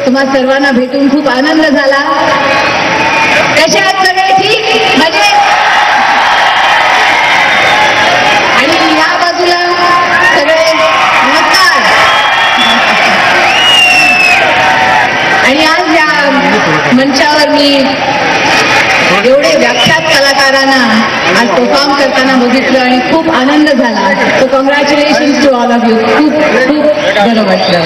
तुम्हा सर्वांना भेटून खूप आनंद झाला. कसे आहात सगळे? ठीक म्हणजे. आणि या बाजूला सगळे नमस्कार. आणि आज या मंचावर मी एवढे व्याख्यात कलाकारांना आज परफॉर्म करताना बघितलं आणि खूप आनंद झाला. So congratulations to all of you. खूप खूप बरं वाटलं.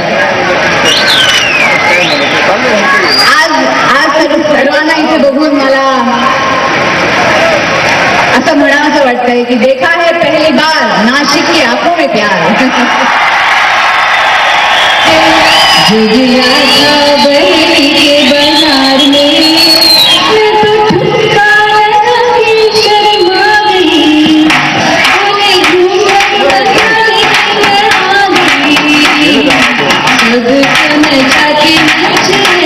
आज सर्वांना इथे बघून मला असं म्हणावंसं वाटतंय की देखा है पहली बार नाशिक की आंखों में प्यार. मैं